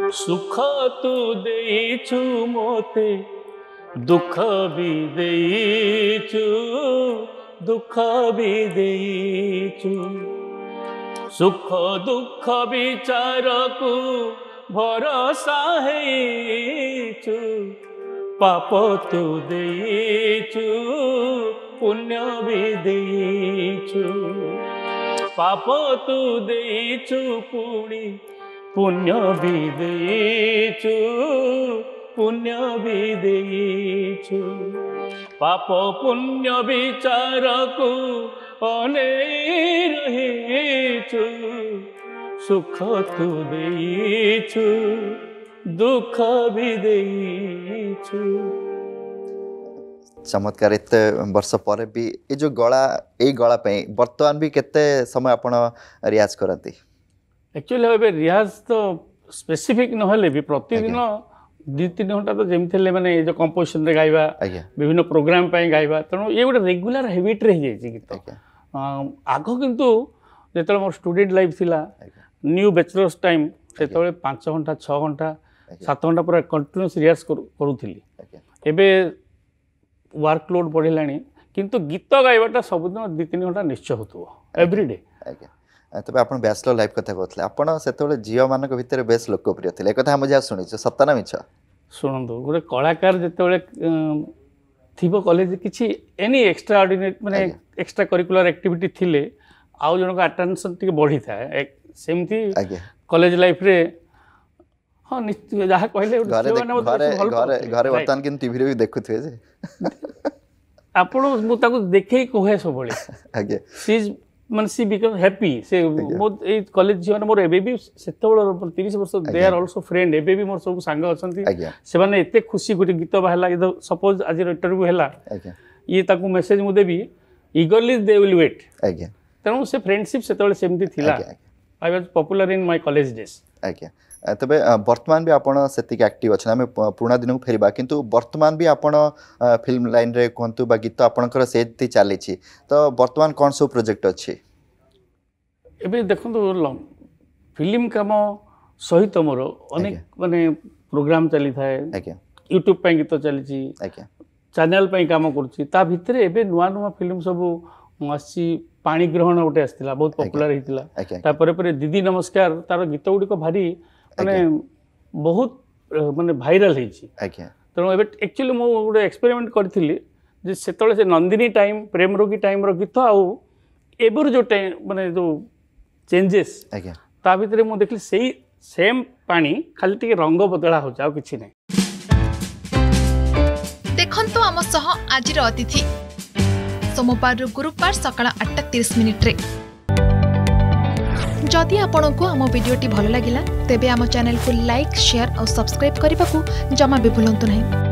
सुख तू देइछु मोते दुख भी देइछु दुख भी देइछु सुख दुख विचार को भरोसा हेइछु पाप तू देइछु पुण्य भी देइछु पाप तू देइछु पुणी पुण्य भी देइछु पुण्य भी देइछु पाप पुण्य विचार को अनेई रहिछु सुख तू देइछु दुख भी देइछु। चमत्कार एते वर्ष पर भी ये जो गला ए गला पे वर्तमान भी केते समय आपण रियाज करती एक्चुअली एबे रियाज तो स्पेसिफिक न हले भी प्रतिदिन 2-3 घंटा तो जेमि माने जो कंपोजिशन रे गाइबा विभिन्न प्रोग्राम पे गाइबा तनो ये गोटे रेगुलर हैबिट रह जाय गीत आगो किंतु जेतले मोर स्टूडेंट लाइफ थिला न्यू बैचलर्स टाइम सेतले 5 घंटा 6 घंटा 7 घंटा पूरा कंटीन्यूअस रियाज करूथिली एबे वर्कलोड बढ़िलानी किंतु गीत गाइबाटा सबुदिन 2-3 घंटा निश्चय होतबो एवरीडे। तबे आपण बैचलर लाइफ कथा कहथले आपण सेतले जियो मानक भितर बेस लोकप्रिय थिले कथा हम जा सुनिछ सत्य ना मिछ सुनंदो गोटे कलाकार जेतले थिबो कॉलेज किछि एनी एक्स्ट्रा ऑर्डिनरी माने एक्स्ट्रा करिकुलर एक्टिविटी थिले आउ जणक अटेंशन टिके बढ़ी थाए सेमती कॉलेज लाइफ रे हां निश्चित जहा कहले घरे घरे वर्तमान किन टीवी रे भी देखुथवे जे आपण मु ताको देखै कोहे सब बळे आगे सी मन सी बिकम हैप्पी से मो ए कॉलेज जीवन मोर एबे भी सेतबळ 30 वर्ष दे आर आल्सो फ्रेंड एबे भी मोर सब संग अछंती से माने एते खुशी गुटी गीत बाहला सपोज आज इंटरव्यू हैला ये ताको मेसेज मु देबी ईगरली दे विल वेट तनो से फ्रेंडशिप सेतबळ सेमती थिला I was popular in my college days तबे वर्तमान भी आपण सेतिक एक्टिव अछि हम पुराना दिन को फेरिबा किंतु वर्तमान भी आपण फिल्म लाइन रे कोंतु बा गीत आपणकर सेति चाली छी तो वर्तमान कोन सो प्रोजेक्ट अछि एबे देखंतु फिल्म काम सहित मोर अनेक माने प्रोग्राम चली थाए YouTube पे गीत चली छी चैनल पे काम करछि ता भितरे एबे नुवा नुवा फिल्म सब आसी पानी ग्रहण गोटे आसला बहुत पॉपुलर हितला तापर पर दीदी नमस्कार तार गीत गुडी को भारी माने बहुत माने वायरल हे छी तनो एबे एक्चुअली मो गोटे एक्सपेरिमेंट करथिली जे सेतले से नंदिनी टाइम प्रेम रोगी टाइम रो गीत आउ एबर जो टाइम माने जो चेंजेस ता भितरे मो देखली सेही सेम पानी खाली टिके रंग बदला हो जाउ किछि नै देखंतो हम सह आजिर अतिथि सोमवार गुरुवार सकाळ 8:30 जदि आपंक आम भिडी भल लगा तेब आम चैनल को लाइक शेयर और सब्सक्राइब करने को जमा भी भूलु नहीं।